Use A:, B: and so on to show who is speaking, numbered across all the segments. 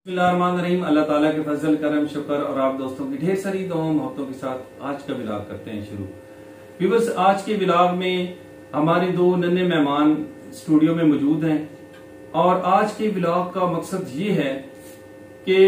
A: बिस्मिल्लाहिर्रहमानिर्रहीम। अल्लाह ताला के फजल करम शुक्र और आप दोस्तों की ढेर सारी दुआओं मोहब्बतों के साथ आज का विलाग करते हैं शुरू। व्यूअर्स, आज के विलाग में हमारे दो नन्हे मेहमान स्टूडियो में मौजूद हैं और आज के विलाग का मकसद ये है कि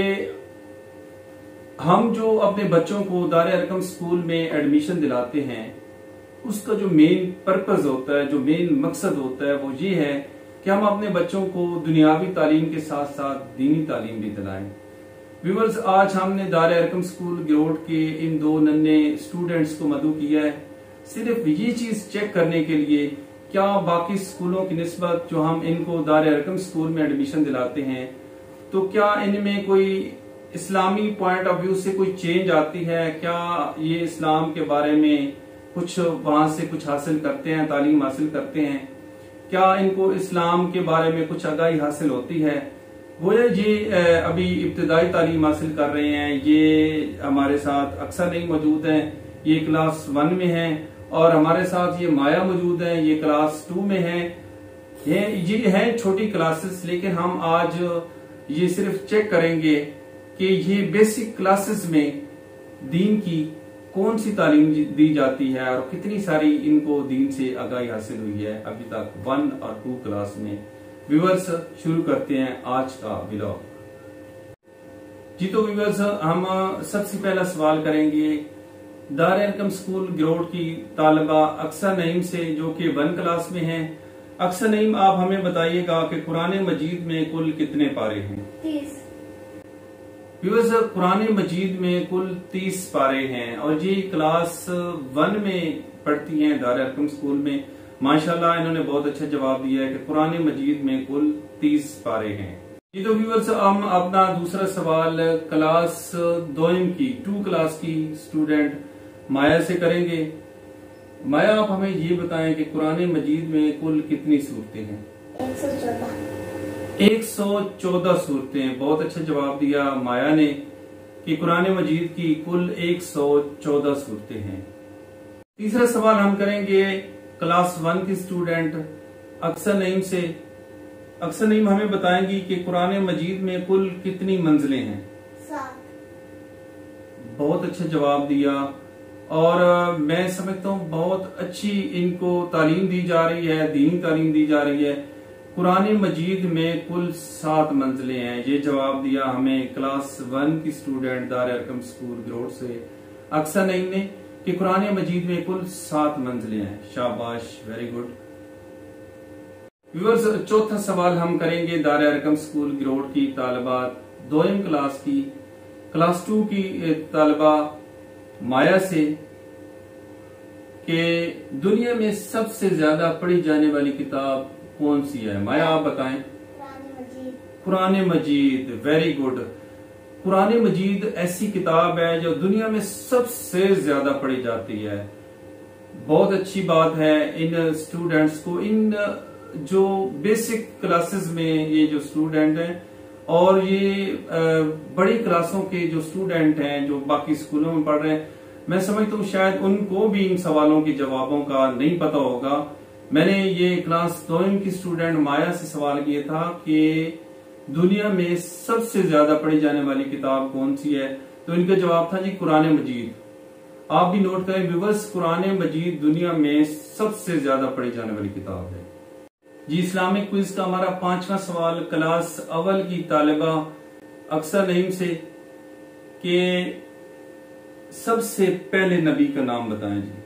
A: हम जो अपने बच्चों को दार अरकम स्कूल में एडमिशन दिलाते हैं उसका जो मेन पर्पज होता है, जो मेन मकसद होता है वो ये है कि हम अपने बच्चों को दुनियावी तालीम के साथ साथ दीनी तालीम भी दिलाएं। व्यूअर्स, आज हमने दार अरकम स्कूल गिरोड के इन दो नन्हे स्टूडेंट्स को मदऊ किया है सिर्फ ये चीज चेक करने के लिए क्या बाकी स्कूलों की निस्बत जो हम इनको दार अरकम स्कूल में एडमिशन दिलाते हैं तो क्या इनमें कोई इस्लामी पॉइंट ऑफ व्यू से कोई चेंज आती है, क्या ये इस्लाम के बारे में कुछ वहां से कुछ हासिल करते हैं, तालीम हासिल करते हैं, क्या इनको इस्लाम के बारे में कुछ आगाही हासिल होती है। गोया जी अभी इब्तिदाई तालीम हासिल कर रहे हैं। ये हमारे साथ अक्सर नहीं मौजूद हैं, ये क्लास 1 में हैं और हमारे साथ ये माया मौजूद है, ये क्लास 2 में है। ये हैं छोटी क्लासेस, लेकिन हम आज ये सिर्फ चेक करेंगे कि ये बेसिक क्लासेस में दीन की कौन सी तालीम दी जाती है और कितनी सारी इनको दीन से आगाही हासिल हुई है अभी तक 1 और 2 क्लास में। व्यूअर्स, शुरू करते हैं आज का व्लॉग। जी तो व्यूअर्स, हम सबसे पहला सवाल करेंगे दार अरकम स्कूल गिरोड की तालिबा अक्सर नईम से, जो कि 1 क्लास में है। अक्सर नईम, आप हमें बताइएगा कि कुरान मजीद में कुल कितने पारे हैं?
B: 30।
A: व्यूअर्स, कुरान मजीद में कुल 30 पारे हैं और ये क्लास 1 में पढ़ती हैं दार अरकम स्कूल में। माशाल्लाह, इन्होंने बहुत अच्छा जवाब दिया है कि कुरान मजीद में कुल 30 पारे हैं। ये तो व्यूअर्स, हम अपना दूसरा सवाल क्लास 2 क्लास की स्टूडेंट माया से करेंगे। माया, आप हमें ये बताएं कि कुरान मजीद में कुल कितनी सूरतें हैं? 114 सूरतें। बहुत अच्छा जवाब दिया माया ने कि कुरान मजीद की कुल 114 सूरतें हैं। तीसरा सवाल हम करेंगे क्लास 1 की स्टूडेंट अक्सर नईम से। अक्सर नईम हमें बताएंगी कि कुरान मजीद में कुल कितनी मंजिलें हैं?
B: 7।
A: बहुत अच्छा जवाब दिया और मैं समझता हूँ बहुत अच्छी इनको तालीम दी जा रही है, दीनी तालीम दी जा रही है। कुरान मजीद में कुल 7 मंजिलें हैं। ये जवाब दिया हमें क्लास 1 की स्टूडेंट दार अरकम स्कूल गिरोड से अक्सर नईम ने कि कुरान मजीद में कुल 7 मंजिलें हैं। शाबाश, वेरी गुड। व्यूअर्स, चौथा सवाल हम करेंगे दार अरकम स्कूल गिरोड की तालिबा 2 क्लास की, क्लास 2 की तालिबा माया से कि दुनिया में सबसे ज्यादा पढ़ी जाने वाली किताब कौन सी है? माया, आप बताएं। कुरान मजीद। Very good. कुरान मजीद ऐसी किताब है जो दुनिया में सबसे ज्यादा पढ़ी जाती है। बहुत अच्छी बात है इन स्टूडेंट्स को, इन जो बेसिक क्लासेस में ये जो स्टूडेंट हैं और ये बड़ी क्लासों के जो स्टूडेंट हैं जो बाकी स्कूलों में पढ़ रहे हैं, मैं समझता हूँ शायद उनको भी इन सवालों के जवाबों का नहीं पता होगा। मैंने ये क्लास 2 की स्टूडेंट माया से सवाल किया था कि दुनिया में सबसे ज्यादा पढ़ी जाने वाली किताब कौन सी है, तो इनका जवाब था जी कुरान मजीद। आप भी नोट करें व्यूअर्स, कुरान मजीद दुनिया में सबसे ज्यादा पढ़ी जाने वाली किताब है। जी, इस्लामिक क्विज का हमारा 5वां सवाल क्लास अव्वल की तालिबा अक्सर नईम से कि सबसे पहले नबी का नाम बताएं जी।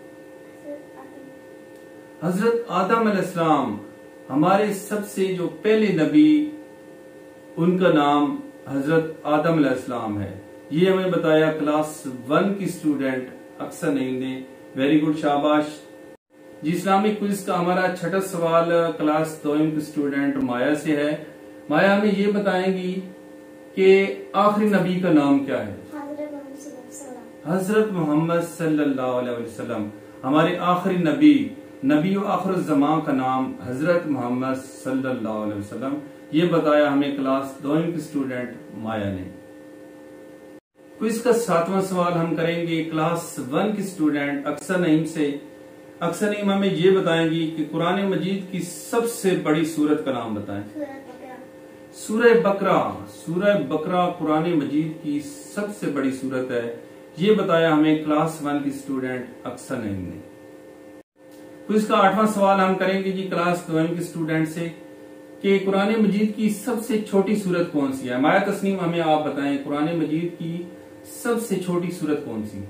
A: हजरत आदम अलैहिस्सलाम, हमारे सबसे जो पहले नबी, उनका नाम हजरत आदम अलैहिस्सलाम है। ये हमें बताया क्लास 1 की स्टूडेंट अक्सर नईम ने। वेरी गुड, शाबाश जी। इस्लामिक क्विज का हमारा 6ठा सवाल क्लास 2 की स्टूडेंट माया से है। माया, हमें ये बताएंगी कि आखिरी नबी का नाम क्या है? हजरत मोहम्मद सल्लल्लाहु अलैहि वसल्लम, हमारे आखिरी नबी और आखिर ज़मां का नाम हजरत मोहम्मद सल्लल्लाहु अलैहि वसल्लम। ये बताया हमें क्लास 2 की स्टूडेंट माया ने। क्विज का 7वां सवाल हम करेंगे क्लास 1 की स्टूडेंट अक्सर नईम से। अक्सर नईम हमें ये बताएंगी कि कुरान मजीद की सबसे बड़ी सूरत का नाम बताएं। सूरह बकरा कुरान मजीद की सबसे बड़ी सूरत है, ये बताया हमें क्लास 1 की स्टूडेंट अक्सर नईम ने। तो इसका 8वां सवाल हम करेंगे जी क्लास 12 के स्टूडेंट से कि कुरान मजीद की सबसे छोटी सूरत कौन सी है। माया तस्नीम हमें आप बताएं, कुरान मजीद की सबसे छोटी सूरत कौन सी?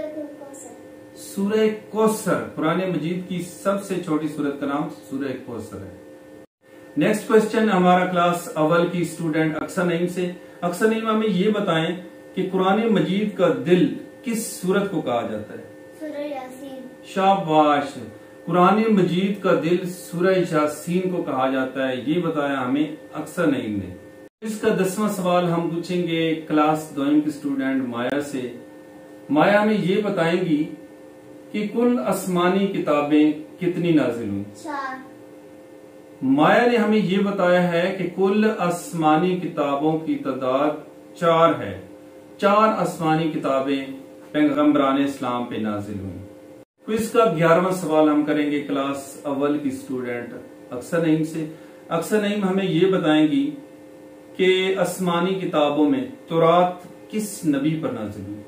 A: सूरह कौसर। कुरान मजीद की सबसे छोटी सूरत का नाम सूरह कौसर है। नेक्स्ट क्वेश्चन हमारा क्लास अव्वल की स्टूडेंट अक्सर नईम से। अक्सर नईम हमें ये बताएं कि कुरान मजीद का दिल किस सूरत को कहा जाता है?
B: सूरह यासीन।
A: शाबाश, कुरान मजीद का दिल सूरह यासीन को कहा जाता है, ये बताया हमें अक्सर नईम ने। इसका 10वां सवाल हम पूछेंगे क्लास 2 की स्टूडेंट माया से। माया हमें ये बताएंगी कि कुल आसमानी किताबें कितनी नाजिल हुई?
B: 4।
A: माया ने हमें ये बताया है कि कुल आसमानी किताबों की तादाद 4 है। 4 आसमानी किताबें पैगंबरान इस्लाम पे नाजिल हुई। तो इसका 11वां सवाल हम करेंगे क्लास अव्वल की स्टूडेंट अक्सर नईम से। अक्सर नईम हमें ये बताएंगी कि आसमानी किताबों में तौरात किस नबी पर नाजिल हुई?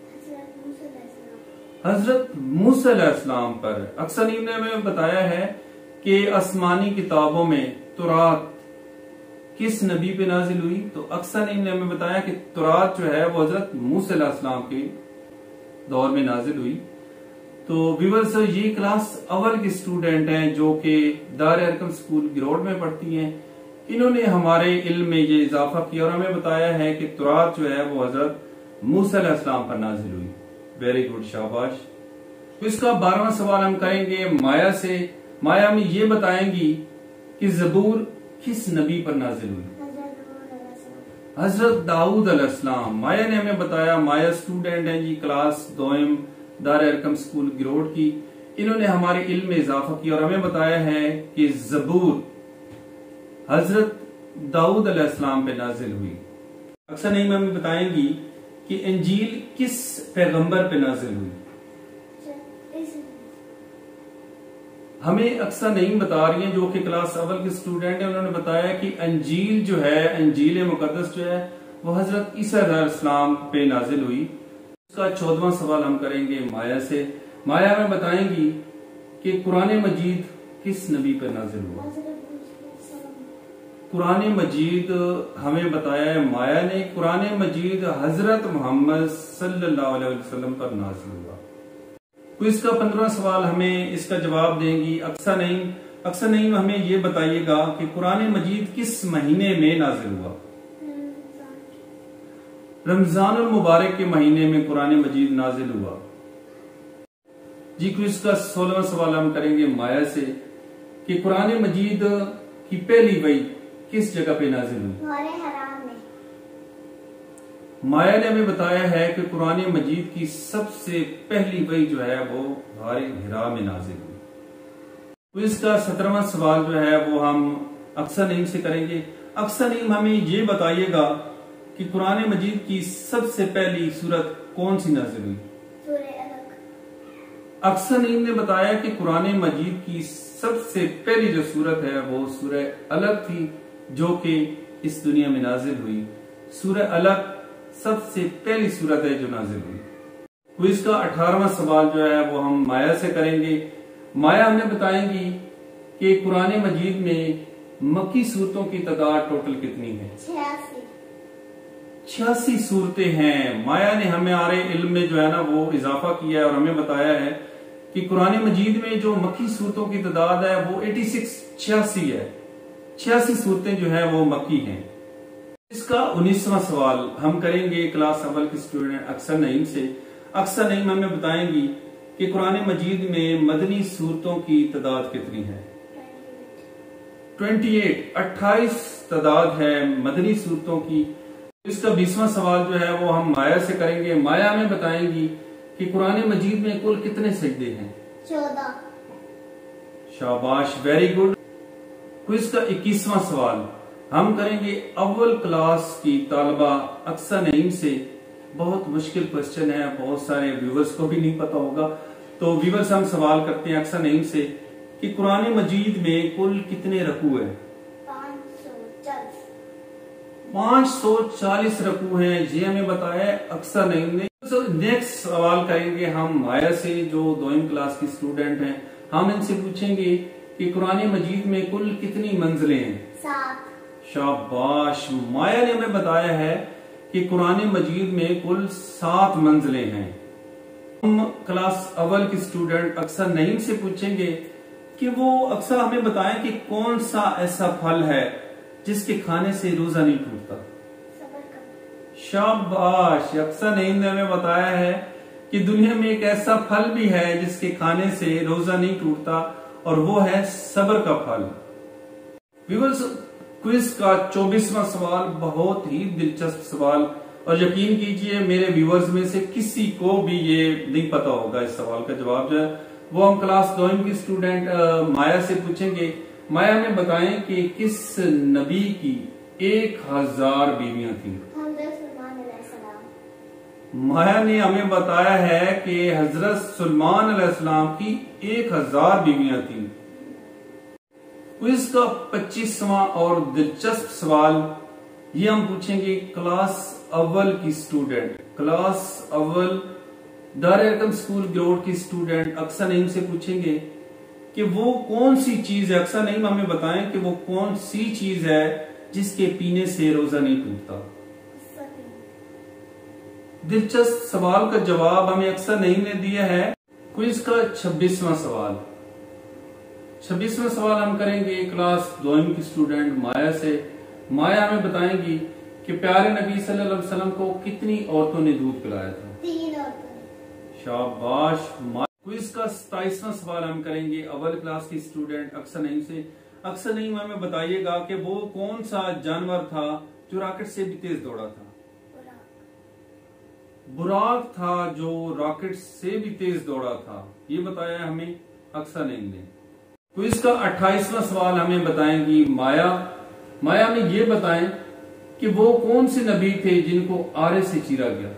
A: हजरत मूसा अलैहिस्सलाम पर। अक्सर नईम ने हमें बताया है कि आसमानी किताबों में तौरात किस नबी पे नाजिल हुई? तो अक्सर नईम ने हमें बताया कि तौरात जो है वो हजरत मूसा अलैहिस्सलाम के दौर में नाजिल हुई। तो व्यूअर्स, ये क्लास अव्वल की स्टूडेंट हैं जो कि दार अरकम स्कूल गिरोड में पढ़ती हैं। इन्होंने हमारे इल्म में ये इजाफा किया और हमें बताया है कि तौरात जो है वो हजरत मूसा अलैहिस्सलाम पर नाजिल हुई। वेरी गुड, शाबाश। तो इसका 12वां सवाल हम करेंगे माया से। माया में ये बताएंगी कि ज़बूर किस नबी पर नाजिल हुई? हजरत दाऊद अलैहिस्सलाम। माया ने हमें बताया, माया स्टूडेंट है जी क्लास 2 दार अरकम स्कूल गिरोड की। इन्होंने हमारे इल्म में इजाफा किया और हमें बताया है कि ज़बूर हजरत दाऊद अलैहिस्सलाम पे नाजिल हुई। अक्सर नईम हमें बताएंगी कि इंजील किस पैगंबर पे नाजिल हुई? हमें अक्सर नईम बता रही हैं जो कि क्लास अव्वल के स्टूडेंट है। उन्होंने बताया कि अंजील जो है, अंजील मुकद्दस जो है वो हजरत ईसा अलैहिस्सलाम पे नाजिल हुई। उसका 14वां सवाल हम करेंगे माया से। माया हमें बताएंगी कि कुरान मजीद किस नबी पर नाजिल हुआ? कुरान मजीद हमें बताया है माया ने, कुरान मजीद हजरत मोहम्मद सल्लल्लाहु अलैहि वसल्लम पर नाजिल हुआ। तो इसका 15वां सवाल हमें इसका जवाब देंगी अक्सर नईम। अक्सर नईम हमें ये बताइएगा कि कुरान मजीद किस महीने में नाजिल हुआ? रमजानुल मुबारक के महीने में कुरान मजीद नाजिल हुआ जी। क्विज का 16वां सवाल हम करेंगे माया से कि कुरान मजीद की पहली वही किस जगह पे नाजिल हुई?
B: हराम में।
A: माया ने हमें बताया है कि कुरान मजीद की सबसे पहली वही जो है वो गारे हिरा में नाजिल हुई। तो इसका 17वां सवाल जो है वो हम अक्सर नईम से करेंगे। अक्सर नईम हमें ये बताइएगा कि कुरान मजीद की सबसे पहली सूरत कौन सी नाजिल हुई?
B: सूरह अलक।
A: अक्सर नईम ने बताया कि कुरान मजीद की सबसे पहली जो सूरत है वो सूरह अलक थी जो कि इस दुनिया में नाजिल हुई। सूरह अलक सबसे पहली सूरत है जो नाजिल हुई। तो इसका 18वां सवाल जो है वो हम माया से करेंगे। माया हमें बताएंगी कि कुरान मजीद में मक्की सूरतों की तादाद टोटल कितनी है? 86 सूरतें हैं। माया ने हमारे इल्म में जो है ना वो इजाफा किया है और हमें बताया है कि कुरान मजीद में जो मक्की सूरतों की तादाद है वो 86 है। 86 सूरतें जो है वो मक्की हैं। इसका 19वां सवाल हम करेंगे क्लास अव्वल के स्टूडेंट अक्सर नईम से। अक्सर नईम हमें बताएंगी कि कुरान मजीद में मदनी सूरतों की तादाद कितनी है? 28 तादाद है मदनी सूरतों की। इसका 20वां सवाल जो है वो हम माया से करेंगे। माया हमें बताएंगी कि कुरान मजीद में कुल कितने सजदे हैं?
B: 14।
A: शाबाश, वेरी गुड। क्विज का 21वां सवाल हम करेंगे अव्वल क्लास की तालबा अक्सर नईम से। बहुत मुश्किल क्वेश्चन है, बहुत सारे व्यूवर्स को भी नहीं पता होगा। तो व्यूवर्स हम सवाल करते हैं अक्सर नईम से कि कुरान मजीद में कुल कितने रकू है? 540 रकू हैं, ये हमें बताया है अक्सर नईम ने। नेक्स्ट सवाल करेंगे हम माया से, जो 2वीं क्लास की स्टूडेंट हैं। हम इनसे पूछेंगे कि कुरान मजीद में कुल कितनी मंजिलें हैं?
B: 7।
A: शाबाश। माया ने हमें बताया है कि कुरान मजीद में कुल 7 मंजिलें हैं। हम क्लास अव्वल की स्टूडेंट अक्सर नईम से पूछेंगे कि वो अक्सर हमें बताएं कि कौन सा ऐसा फल है जिसके खाने से रोजा नहीं टूटता।
B: सबर का।
A: शाबाश। अक्सर नईम ने हमें बताया है कि दुनिया में एक ऐसा फल भी है जिसके खाने से रोजा नहीं टूटता, और वो है सब्र का फल। व्यूअर्स, क्विज का 24वां सवाल बहुत ही दिलचस्प सवाल, और यकीन कीजिए मेरे व्यूअर्स में से किसी को भी ये नहीं पता होगा। इस सवाल का जवाब जो है वो हम क्लास 2वीं की स्टूडेंट माया से पूछेंगे। माया हमें बताएं कि किस नबी की 1000 बीवियां थी?
B: हज़रत सुलेमान अलैहिस्सलाम।
A: माया ने हमें बताया है कि हजरत सुलेमान अलैहिस्सलाम की 1000 बीवियां थी। क्विज का 25वां और दिलचस्प सवाल ये हम पूछेंगे क्लास अव्वल की स्टूडेंट, क्लास अव्वल दारुल अरकम स्कूल ग्रोड की स्टूडेंट अक्सर नईम से पूछेंगे कि वो कौन सी चीज है। अक्सर नईम हमें बताएं कि वो कौन सी चीज है जिसके पीने से रोजा नहीं टूटता। दिलचस्प सवाल का जवाब हमें अक्सर नईम ने दिया है। क्विज का 26वां सवाल। 26वां सवाल हम करेंगे क्लास 2वीं की स्टूडेंट माया से। माया हमें बताएंगी कि प्यारे नबी सल्लल्लाहु अलैहि वसल्लम को कितनी औरतों ने दूध पिलाया था?
B: 3 औरतों।
A: शाबाश। क्विज का 27वां सवाल हम करेंगे अव्वल क्लास की स्टूडेंट अक्सर नईम से। अक्सर नईम हमें बताइएगा कि वो कौन सा जानवर था जो रॉकेट से भी तेज दौड़ा था? बुराक था जो रॉकेट से भी तेज दौड़ा था, ये बताया हमें अक्सर नईम ने। क्विज का 28वां सवाल हमें बताएंगी माया। माया में ये बताएं कि वो कौन से नबी थे जिनको आरे से चीरा गया?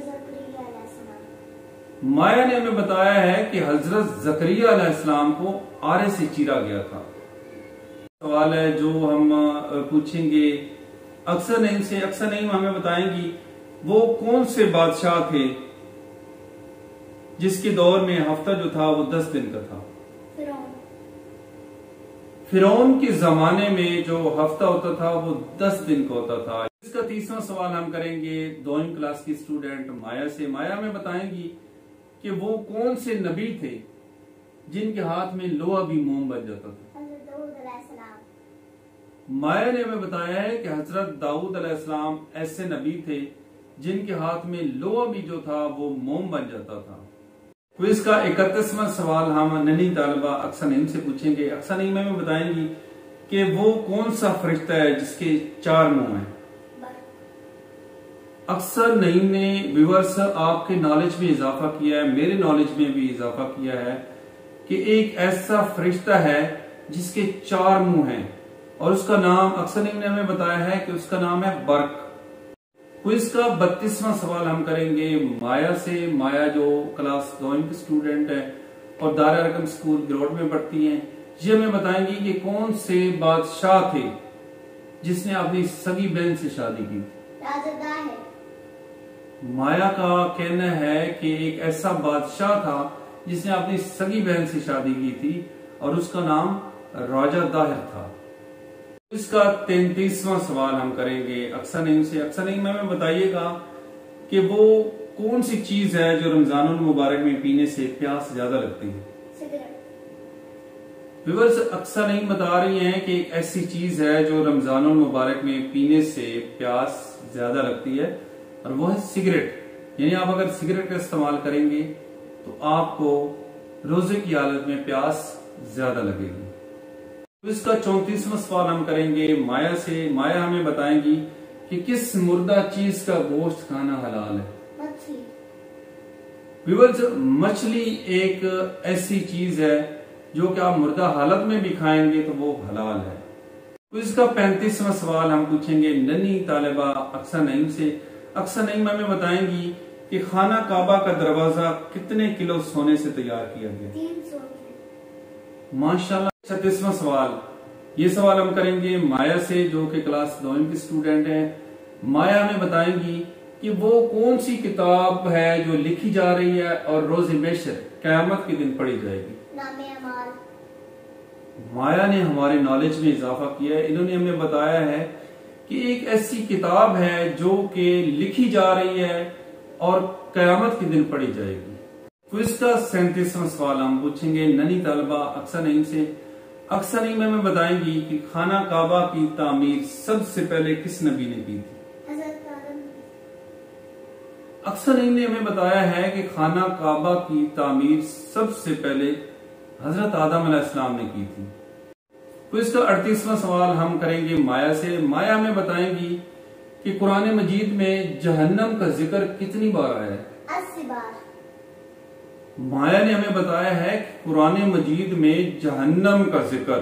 A: माया ने हमें बताया है कि हजरत जकरिया अलैहिस्सलाम को आरे से चीरा गया था। सवाल है जो हम पूछेंगे अक्सर नईम से। अक्सर नईम हमें बताएंगी वो कौन से बादशाह थे जिसके दौर में हफ्ता जो था वो 10 दिन का था? फिरौन के जमाने में जो हफ्ता होता था वो 10 दिन का होता था। इसका 30वां सवाल हम करेंगे 2वीं क्लास की स्टूडेंट माया से। माया में बताएंगी कि वो कौन से नबी थे जिनके हाथ में लोहा भी मोम बन जाता था? माया ने हमें बताया है कि हजरत दाऊद अलैहिस्सलाम ऐसे नबी थे जिनके हाथ में लोहा भी जो था वो मोम बन जाता था। क्विज का 31वां सवाल हम नन्ही तालिबा अक्सर नईम से पूछेंगे। अक्सर नईम हमें बताएंगी कि वो कौन सा फरिश्ता है जिसके 4 मुंह हैं? अक्सर नईम ने व्यूअर्स आपके नॉलेज में इजाफा किया है, मेरे नॉलेज में भी इजाफा किया है कि एक ऐसा फरिश्ता है जिसके 4 मुंह हैं, और उसका नाम अक्सर नईम ने हमें बताया है कि उसका नाम है बर्क। क्विज का 32वां सवाल हम करेंगे माया से। माया जो क्लास 2वीं की स्टूडेंट है और दारुल अरकम स्कूल ग्रोड में पढ़ती हैं, ये हमें बताएंगी कि कौन से बादशाह थे जिसने अपनी सगी बहन से शादी की? माया का कहना है कि एक ऐसा बादशाह था जिसने अपनी सगी बहन से शादी की थी और उसका नाम राजा दाहिर था। इसका 33वां सवाल हम करेंगे अक्सर नईम से। अक्सर नईम हमें बताइएगा कि वो कौन सी चीज है जो रमजानुल मुबारक में पीने से प्यास ज्यादा लगती है? व्यूअर्स, अक्सर नईम बता रही हैं कि एक ऐसी चीज है जो रमजानुल मुबारक में पीने से प्यास ज्यादा लगती है, और वो है सिगरेट। यानी आप अगर सिगरेट का इस्तेमाल करेंगे तो आपको रोजे की हालत में प्यास ज्यादा लगेगी। इसका 34वां सवाल हम करेंगे माया से। माया हमें बताएंगी कि किस मुर्दा चीज का गोश्त खाना हलाल है?
B: मछली।
A: व्यूअर्स, मछली एक ऐसी चीज है जो कि आप मुर्दा हालत में भी खाएंगे तो वो हलाल है। इसका 35वां सवाल हम पूछेंगे नन्ही तालिबा अक्सर नईम से। अक्सर नईम हमें बताएंगी कि खाना काबा का दरवाजा कितने किलो सोने से तैयार किया गया?
B: 300।
A: माशाल्लाह। 36वां सवाल, ये सवाल हम करेंगे माया से जो कि क्लास 2वीं की स्टूडेंट है। माया हमें बताएंगी कि वो कौन सी किताब है जो लिखी जा रही है और रोज़े महशर क़यामत के दिन पढ़ी जाएगी।
B: नामे अमाल।
A: माया ने हमारे नॉलेज में इजाफा किया है। इन्होंने हमें बताया है कि एक ऐसी किताब है जो कि लिखी जा रही है और क़यामत के दिन पढ़ी जाएगी। तो इसका 37वां सवाल हम पूछेंगे ननी तालबा अक्सर नईम से। अक्सर नईम हमें बताएंगी कि खाना काबा की तामीर सबसे पहले किस नबी ने की थी।
B: हज़रत आदम।
A: अक्सर नईम ने हमें बताया है कि खाना काबा की तामीर सबसे पहले हजरत आदम अलैहिस्सलाम ने की थी। तो इसका 38वां सवाल हम करेंगे माया से। माया हमें बताएंगी कि कुरान मजीद में जहन्नम का जिक्र कितनी बार आया है।
B: 80 बार।
A: माया ने हमें बताया है कि कुरान मजीद में जहन्नम का जिक्र,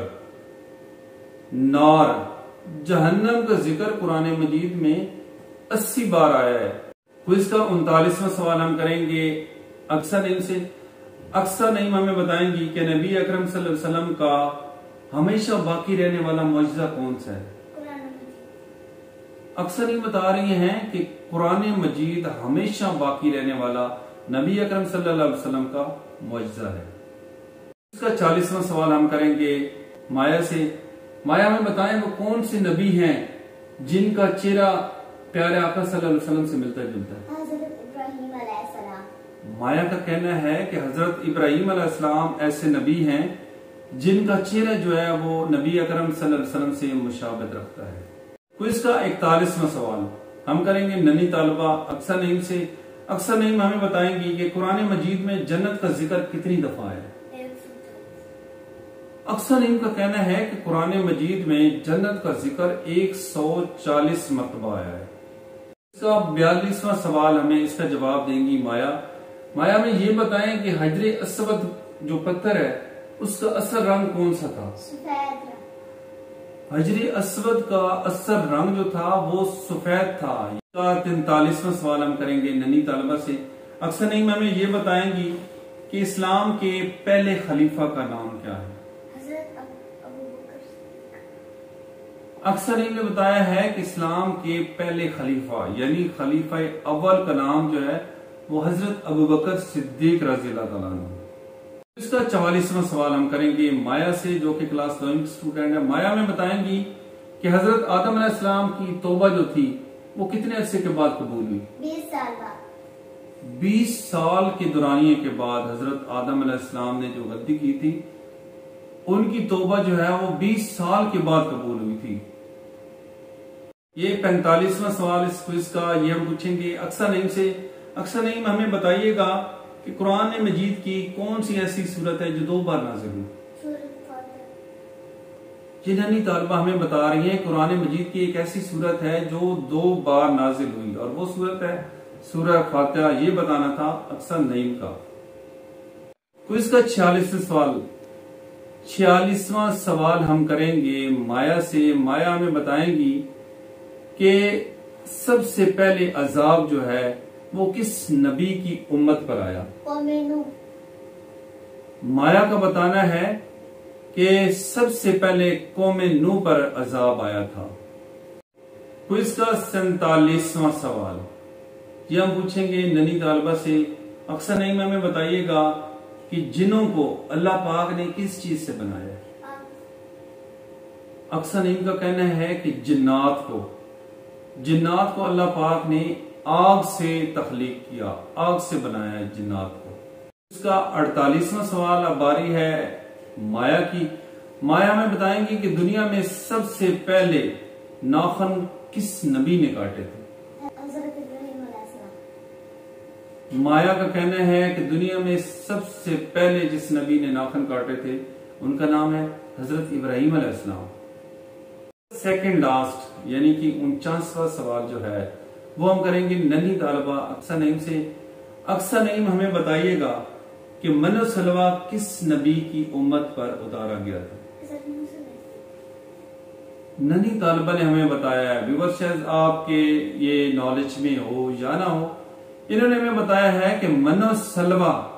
A: नार, जहन्नम का जिक्र कुरान मजीद में 80 बार आया है। तो इसका 39वां सवाल हम करेंगे अक्सर नईम से। अक्सर नईम हमें बताएंगी कि नबी अकरम सल्लल्लाहु अलैहि वसल्लम का हमेशा बाकी रहने वाला मौजज़ा कौन सा है।
B: कुरान मजीद।
A: अक्सर नईम बता रही हैं कि कुरान मजीद हमेशा बाकी रहने वाला नबी अकरम सल्लल्लाहु अलैहि वसल्लम का मौजज़ा है। इसका 40वां सवाल हम करेंगे माया से। माया में बताएं वो कौन से नबी हैं जिनका चेहरा प्यारे आका सल्लल्लाहु अलैहि वसल्लम से मिलता जुलता है।
B: हज़रत इब्राहीम अलैहिस्सलाम।
A: माया का कहना है कि हजरत इब्राहीम अलैहिस्सलाम ऐसे नबी हैं जिनका चेहरा जो है वो नबी अकरम सल्लल्लाहु अलैहि वसल्लम से मुशाबहत रखता है। तो इसका 41वां सवाल हम करेंगे ननी तालबा अक्सर नईम से। अक्सर नईम हमें बताएंगी कि कुरान मजीद में जन्नत का जिक्र कितनी दफा है। अक्सर नईम का कहना है कि कुरान मजीद में जन्नत का जिक्र 140 मरतबा आया है। इसका 42वां सवाल हमें इसका जवाब देंगी माया। माया में ये बताएं कि हजरे अस्वद जो पत्थर है उसका असर रंग कौन सा था।
B: सफेद रंग।
A: हजरे अस्वद का असर रंग जो था वो सफेद था। इसका 43वां सवाल हम करेंगे ननी तालबा से। अक्सर नईम हमें ये बताएंगी कि इस्लाम के पहले खलीफा का नाम क्या है।
B: हज़रत अबू बकर।
A: अक्सर नईम ने बताया है कि इस्लाम के पहले खलीफा यानी खलीफा अव्वल का नाम जो है वो हजरत अबू बकर सिद्दीक रज़ियल्लाहु ताला अन्हु। इसका 44वां सवाल हम करेंगे माया से जो कि क्लास 9 की स्टूडेंट है। माया में बताएंगी कि हजरत आदम अलैहिस्सलाम की तौबा जो थी वो कितने अरसे के बाद कबूल हुई।
B: 20 साल बाद।
A: 20 साल के दौरानिये के बाद हजरत आदम अलैहिस्सलाम ने जो गलती की थी उनकी तौबा जो है वो 20 साल के बाद कबूल हुई थी। ये 45वां सवाल इस क्विज का ये हम पूछेंगे अक्सर नईम से। अक्सर नईम हमें बताइएगा कि कुरान मजीद की कौन सी ऐसी सूरत है जो 2 बार नाज़िल हुई।
B: सूरत फातिहा।
A: जिन्हानी तालबा हमें बता रही हैं कुरान मजीद की एक ऐसी सूरत है जो 2 बार नाजिल हुई और वो सूरत है सूरह फातिहा। ये बताना था अक्सर नईम का। तो इसका 46वां सवाल 46वां सवाल हम करेंगे माया से। माया हमें बताएंगी कि सबसे पहले अजाब जो है वो किस नबी की उम्मत पर आया।
B: कौमे नूह।
A: माया का बताना है कि सबसे पहले कौम नूह पर अजाब आया था। तो इसका 47वां सवाल ये हम पूछेंगे ननी तालबा से। अक्सर नईम हमें बताइएगा कि जिन्नों को अल्लाह पाक ने किस चीज से बनाया है। अक्सर नईम का कहना है कि जिन्नात को अल्लाह पाक ने आग से तख्लीक किया, आग से बनाया है जिन्नात को। इसका 48वां सवाल अब बारी है माया की। माया में बताएंगी कि दुनिया में सबसे पहले नाखून किस नबी ने काटे थे।
B: हज़रत इब्राहीम अलैहिस्सलाम।
A: माया का कहना है कि दुनिया में सबसे पहले जिस नबी ने नाखून काटे थे उनका नाम है हजरत इब्राहीम अलैहिस्सलाम। सेकंड लास्ट यानी कि 49वां सवाल जो है वो हम करेंगे नन्ही तालबा अक्सर नईम से। अक्सर नईम हमें बताइएगा कि मनो सलवा किस नबी की उम्मत पर उतारा गया था। नन्ही तालबा ने हमें बताया है। व्यूअर्स शायद आपके ये नॉलेज में हो या ना हो, इन्होंने हमें बताया है कि मनो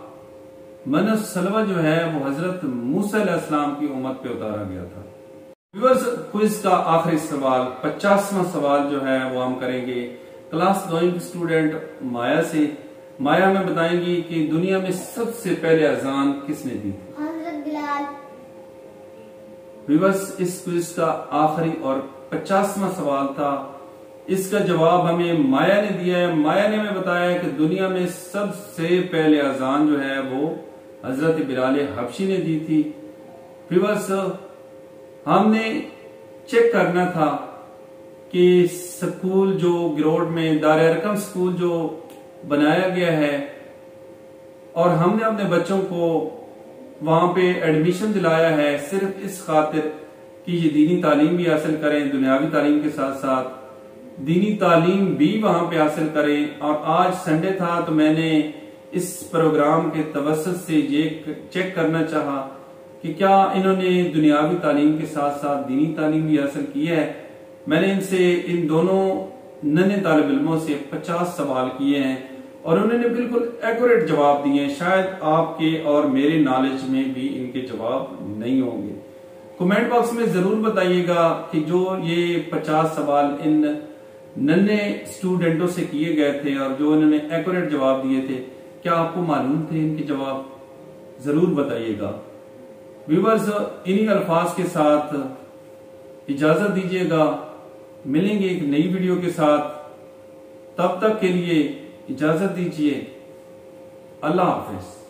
A: सलवा जो है वो हजरत मूसा अलैहिस्सलाम की उम्मत पे उतारा गया था। व्यूअर्स, क्विज का आखिरी सवाल 50वां सवाल जो है वो हम करेंगे क्लास 9 की स्टूडेंट माया से। माया हमें बताएंगी कि दुनिया में सबसे पहले अजान किसने दी थी।
B: हजरत बिलाल।
A: व्यूअर्स, इस क्विज का आखिरी और 50वां सवाल था। इसका जवाब हमें माया ने दिया है। माया ने हमें बताया कि दुनिया में सबसे पहले अजान जो है वो हजरत बिलाल हबशी ने दी थी। व्यूअर्स, हमने चेक करना था कि स्कूल जो गिरोड में दारे अरकम स्कूल जो बनाया गया है और हमने अपने बच्चों को वहां पे एडमिशन दिलाया है सिर्फ इस खातिर कि ये दीनी तालीम भी हासिल करें, दुनियावी तालीम के साथ साथ दीनी तालीम भी वहां पे हासिल करें। और आज संडे था तो मैंने इस प्रोग्राम के तवस्सुत से ये चेक करना चाहा कि क्या इन्होंने दुनियावी तालीम के साथ साथ दीनी तालीम भी हासिल की है। मैंने इनसे इन दोनों नन्हे तालिब इल्मों से 50 सवाल किए हैं और उन्होंने बिल्कुल एक्यूरेट जवाब दिए हैं। शायद आपके और मेरे नॉलेज में भी इनके जवाब नहीं होंगे। कमेंट बॉक्स में जरूर बताइएगा कि जो ये 50 सवाल इन नन्हे स्टूडेंटों से किए गए थे और जो इन्होंने एक्यूरेट जवाब दिए थे, क्या आपको मालूम थे इनके जवाब? जरूर बताइएगा। व्यूअर्स, इन्हीं अल्फाज के साथ इजाजत दीजिएगा। मिलेंगे एक नई वीडियो के साथ, तब तक के लिए इजाजत दीजिए। अल्लाह हाफिज।